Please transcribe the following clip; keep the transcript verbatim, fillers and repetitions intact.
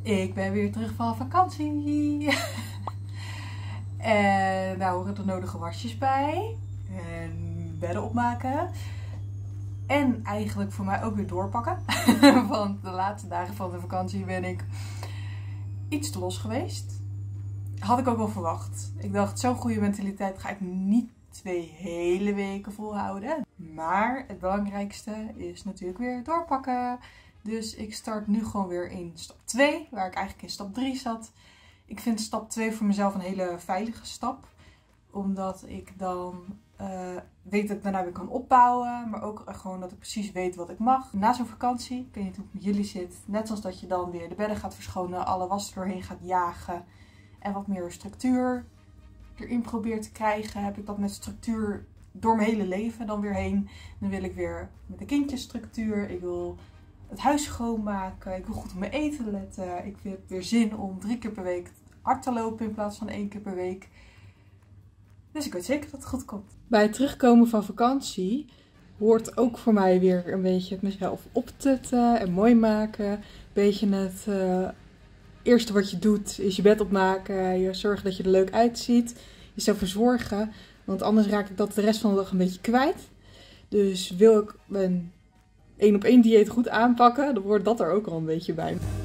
Ik ben weer terug van vakantie. En daar horen de nodige wasjes bij. En bedden opmaken. En eigenlijk voor mij ook weer doorpakken. Want de laatste dagen van de vakantie ben ik iets te los geweest. Had ik ook wel verwacht. Ik dacht, zo'n goede mentaliteit ga ik niet twee hele weken volhouden. Maar het belangrijkste is natuurlijk weer doorpakken. Dus ik start nu gewoon weer in stap twee, waar ik eigenlijk in stap drie zat. Ik vind stap twee voor mezelf een hele veilige stap. Omdat ik dan uh, weet dat ik daarna weer kan opbouwen. Maar ook gewoon dat ik precies weet wat ik mag. Na zo'n vakantie, ik weet niet hoe het met jullie zit. Net zoals dat je dan weer de bedden gaat verschonen, alle was er doorheen gaat jagen. En wat meer structuur erin probeert te krijgen. Heb ik dat met structuur door mijn hele leven dan weer heen. Dan wil ik weer met de kindjes structuur. Ik wil het huis schoonmaken. Ik wil goed op mijn eten letten. Ik heb weer zin om drie keer per week hard te lopen in plaats van één keer per week. Dus ik weet zeker dat het goed komt. Bij het terugkomen van vakantie hoort ook voor mij weer een beetje het mezelf optutten en mooi maken. Een beetje het uh, eerste wat je doet is je bed opmaken. Je zorgen dat je er leuk uitziet. Jezelf verzorgen. Want anders raak ik dat de rest van de dag een beetje kwijt. Dus wil ik mijn één op één dieet goed aanpakken, dan hoort dat er ook al een beetje bij.